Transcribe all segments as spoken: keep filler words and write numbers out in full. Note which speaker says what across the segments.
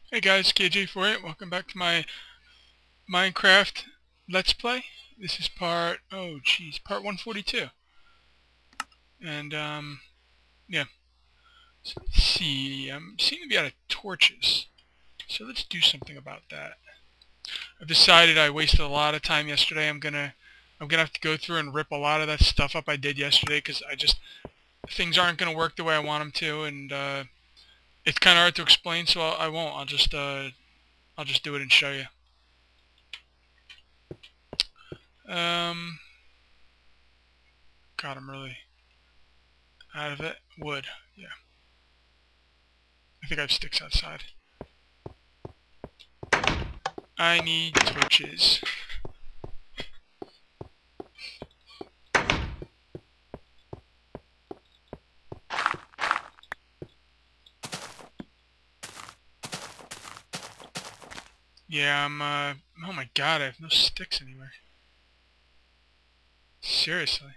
Speaker 1: Hey guys, K J four eight, welcome back to my Minecraft Let's Play. This is part, oh jeez, part one forty-two. And, um, yeah. So let's see, I'm seem to be out of torches. So let's do something about that. I've decided I wasted a lot of time yesterday. I'm gonna, I'm gonna have to go through and rip a lot of that stuff up I did yesterday, because I just, things aren't gonna work the way I want them to, and, uh, it's kind of hard to explain, so I'll, I won't. I'll just, uh, I'll just do it and show you. Um, God, I'm really out of it. Wood, yeah. I think I have sticks outside. I need torches. Yeah, I'm, uh, oh my god, I have no sticks anywhere. Seriously.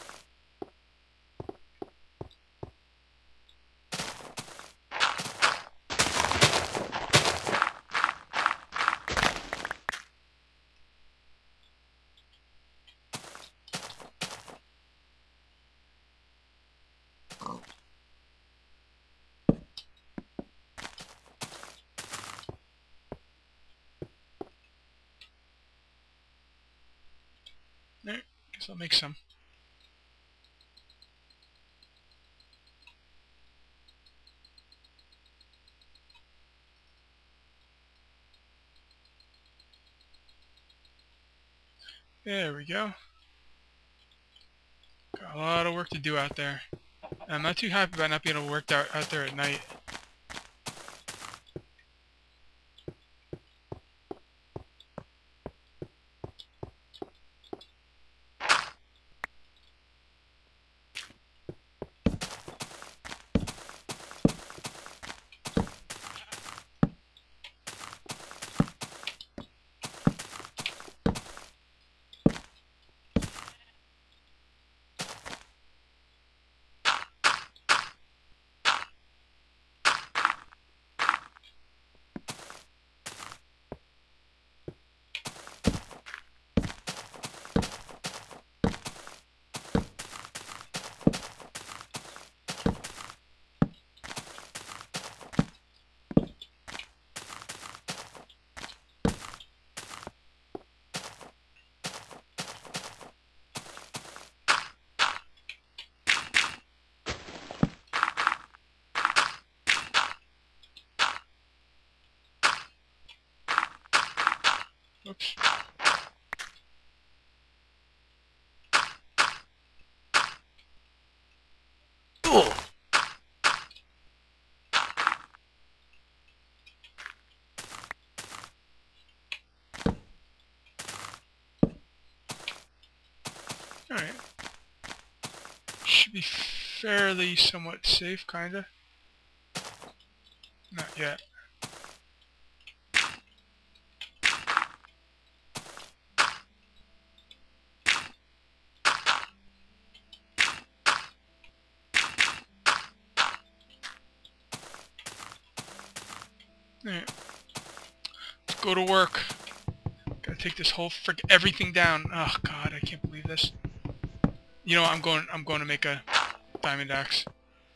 Speaker 1: Alright, guess I'll make some. There we go. Got a lot of work to do out there. I'm not too happy about not being able to work out, out there at night. Oops. Alright. Should be fairly somewhat safe, kinda. Not yet. Alright. Let's go to work. Gotta take this whole frick everything down. Oh god, I can't believe this. You know what, I'm going I'm going to make a diamond axe.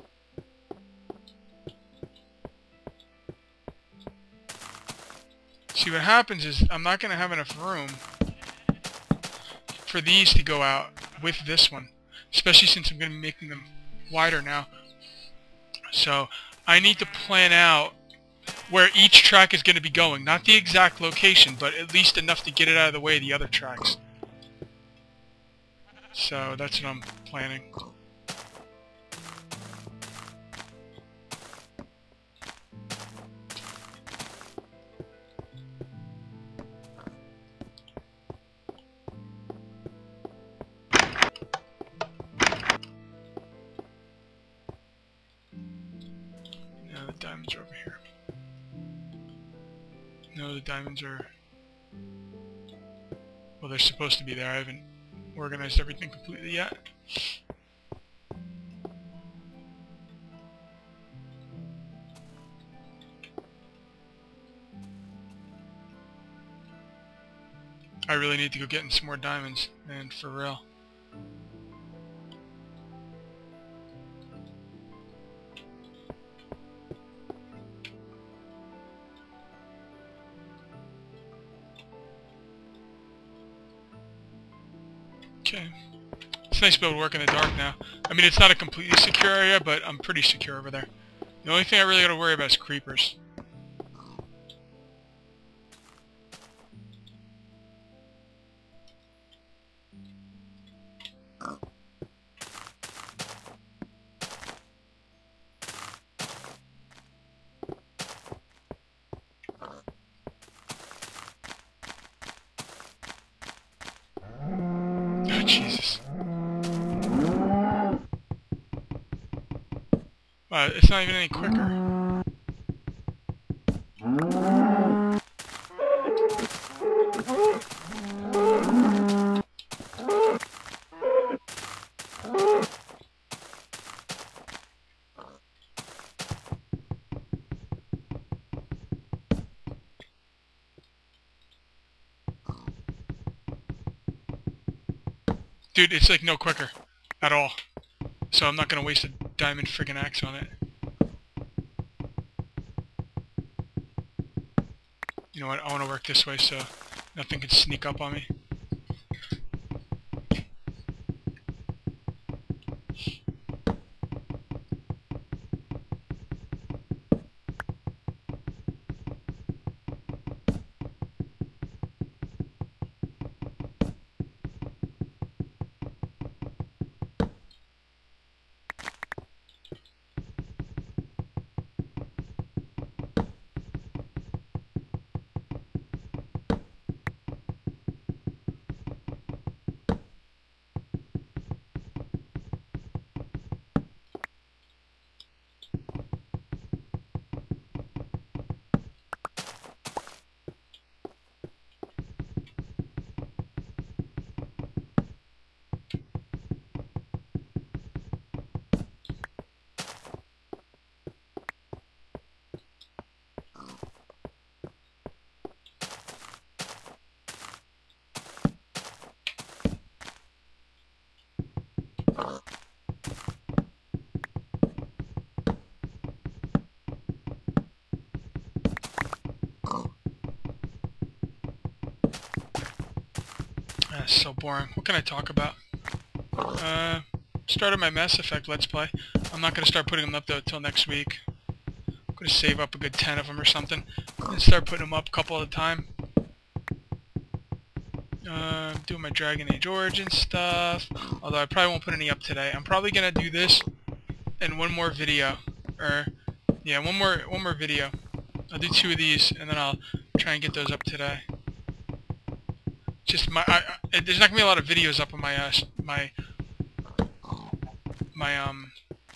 Speaker 1: See, what happens is I'm not gonna have enough room for these to go out with this one. Especially since I'm gonna be making them wider now. So I need to plan out where each track is going to be going. Not the exact location, but at least enough to get it out of the way of the other tracks. So that's what I'm planning. Now the diamonds are over here. No, the diamonds are... Well, they're supposed to be there. I haven't organized everything completely yet. I really need to go get in some more diamonds, and for real. Okay. It's nice to be able to work in the dark now. I mean, it's not a completely secure area, but I'm pretty secure over there. The only thing I really got to worry about is creepers. Oh, Jesus. Wow, it's not even any quicker. Dude, it's like no quicker at all. So I'm not gonna waste a diamond friggin' axe on it. You know what, I wanna work this way so nothing can sneak up on me. That's so boring. What can I talk about? Uh, started my Mass Effect Let's Play. I'm not going to start putting them up though until next week. I'm going to save up a good ten of them or something and start putting them up a couple at a time. Uh, doing my Dragon Age Origins stuff, although I probably won't put any up today. I'm probably going to do this and one more video, or yeah, one more one more video. I'll do two of these and then I'll try and get those up today. Just my, I, I, there's not gonna be a lot of videos up on my uh, my my um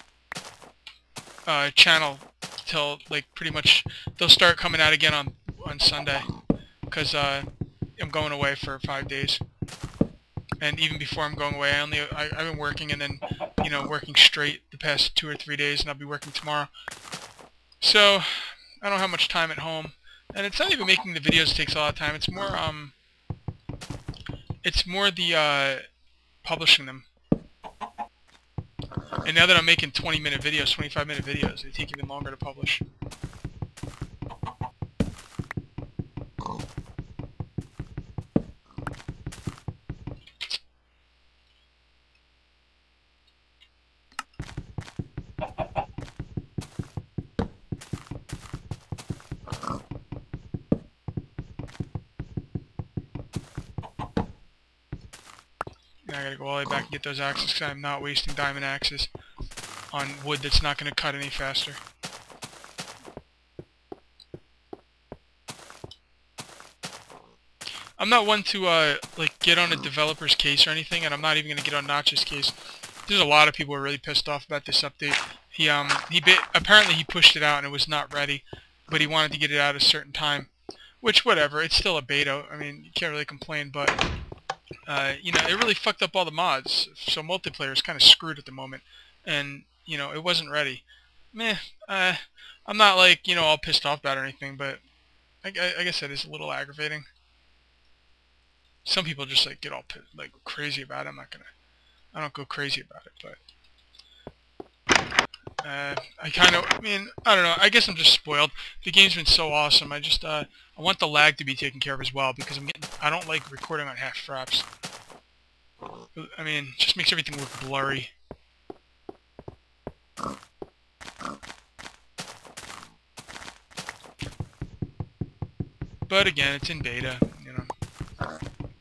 Speaker 1: uh, channel till like pretty much they'll start coming out again on on Sunday, because uh, I'm going away for five days. And even before I'm going away, I only I, I've been working and then you know working straight the past two or three days, and I'll be working tomorrow. So I don't have much time at home, and it's not even making the videos takes a lot of time. It's more um. It's more the uh, publishing them. And now that I'm making twenty minute videos, twenty-five minute videos, they take even longer to publish. Now I gotta go all the way back and get those axes because I'm not wasting diamond axes on wood that's not gonna cut any faster. I'm not one to uh, like get on a developer's case or anything, and I'm not even gonna get on Notch's case. There's a lot of people who are really pissed off about this update. He um he bit, apparently he pushed it out and it was not ready, but he wanted to get it out at a certain time, which whatever. It's still a beta. I mean, you can't really complain, but. Uh, you know, it really fucked up all the mods, so multiplayer is kind of screwed at the moment, and, you know, it wasn't ready. Meh, uh, I'm not, like, you know, all pissed off about it or anything, but I, I, I guess that is a little aggravating. Some people just like get all like crazy about it. I'm not gonna. I don't go crazy about it, but uh, I kind of. I mean, I don't know. I guess I'm just spoiled. The game's been so awesome. I just. Uh, I want the lag to be taken care of as well because I'm getting. I don't like recording on half fraps. I mean, it just makes everything look blurry. But again, it's in beta, you know.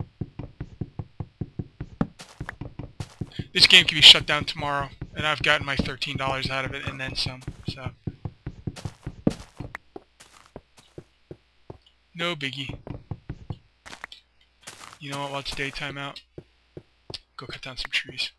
Speaker 1: This game can be shut down tomorrow, and I've gotten my thirteen dollars out of it and then some, so. No biggie. You know what, while it's daytime out, go cut down some trees.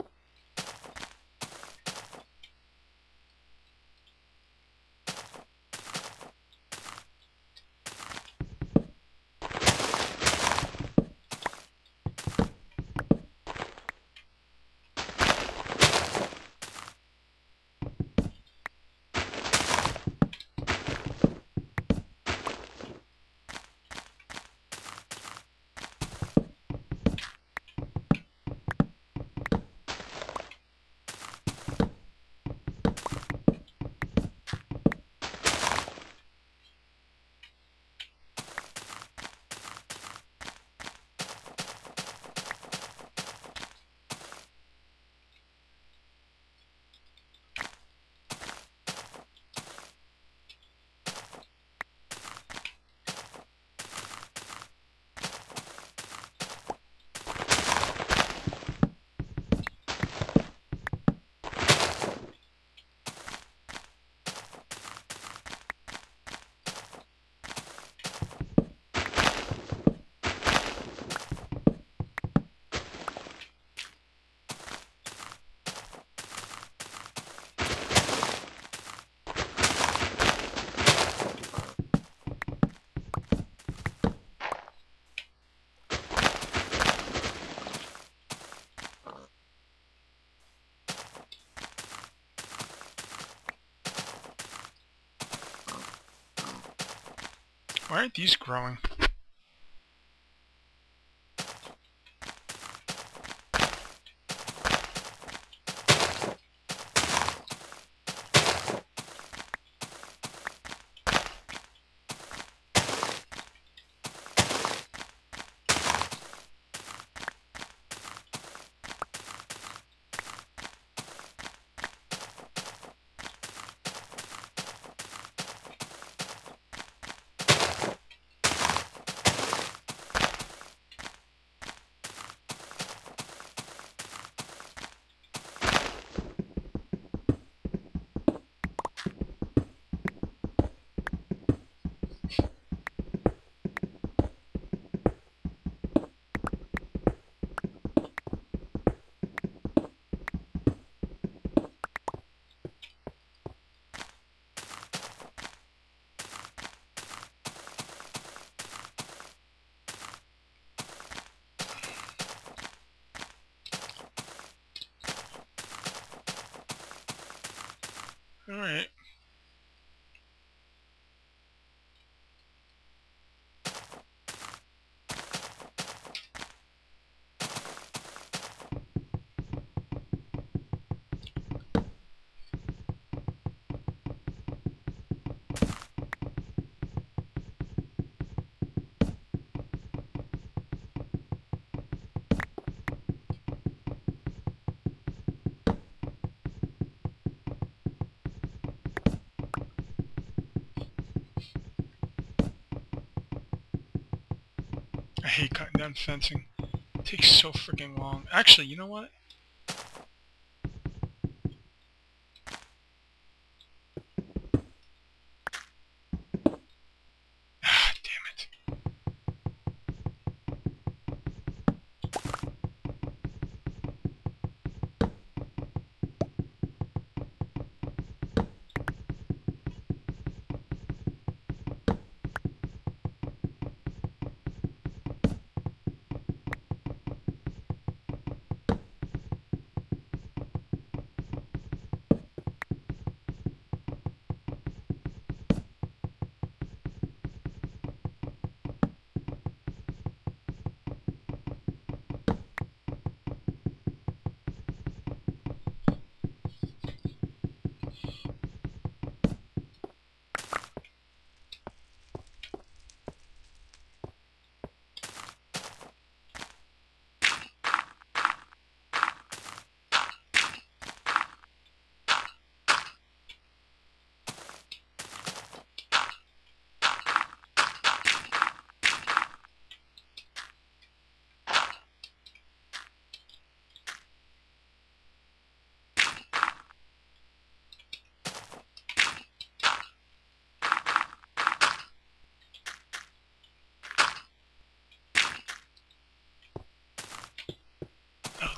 Speaker 1: Why aren't these growing? Alright. I hate cutting down fencing. It takes so freaking long. Actually, you know what? Ah, damn it.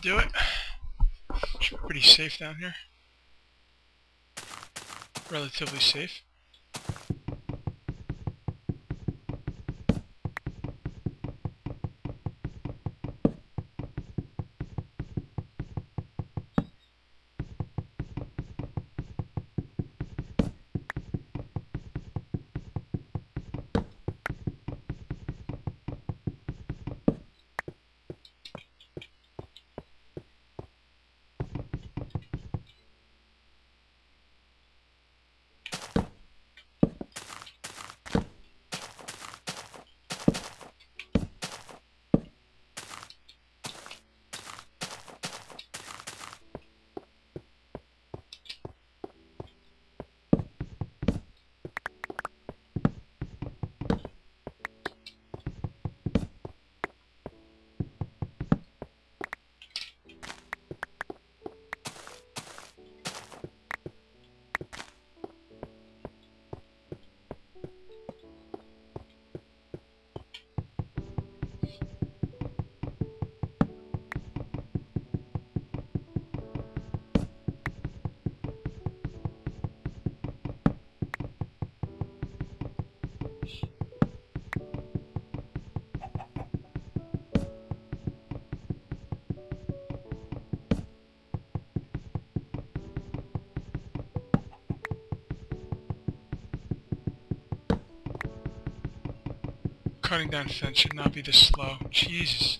Speaker 1: do it. It's pretty safe down here. Relatively safe. Cutting down fence should not be this slow. Jesus.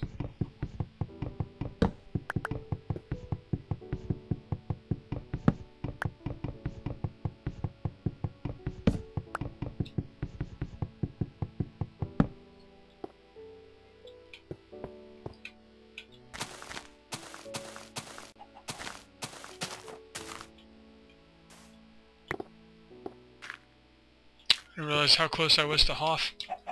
Speaker 1: I didn't realize how close I was to Hoff.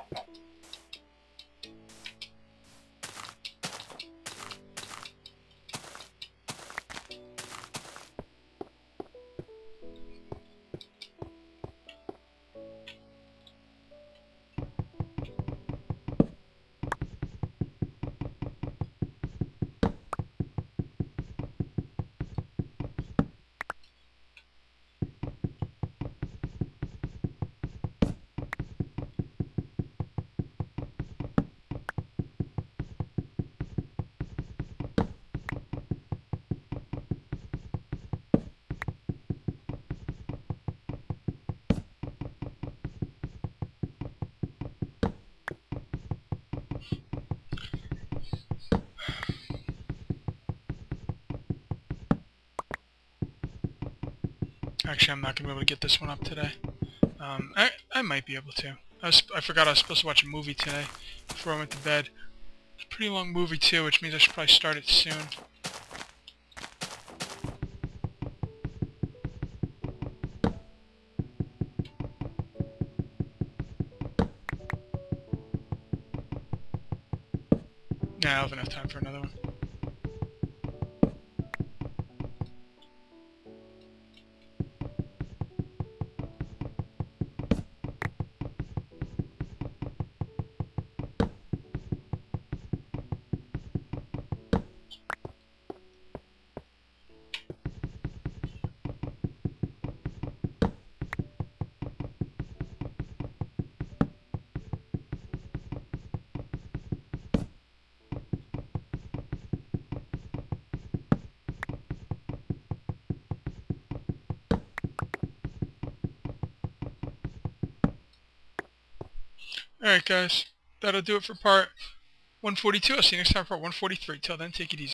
Speaker 1: Actually, I'm not going to be able to get this one up today. Um, I, I might be able to. I, was, I forgot I was supposed to watch a movie today before I went to bed. It's a pretty long movie too, which means I should probably start it soon. Nah, I don't have enough time for another one. Alright guys, that'll do it for part one forty-two. I'll see you next time for part one forty-three. Till then, take it easy.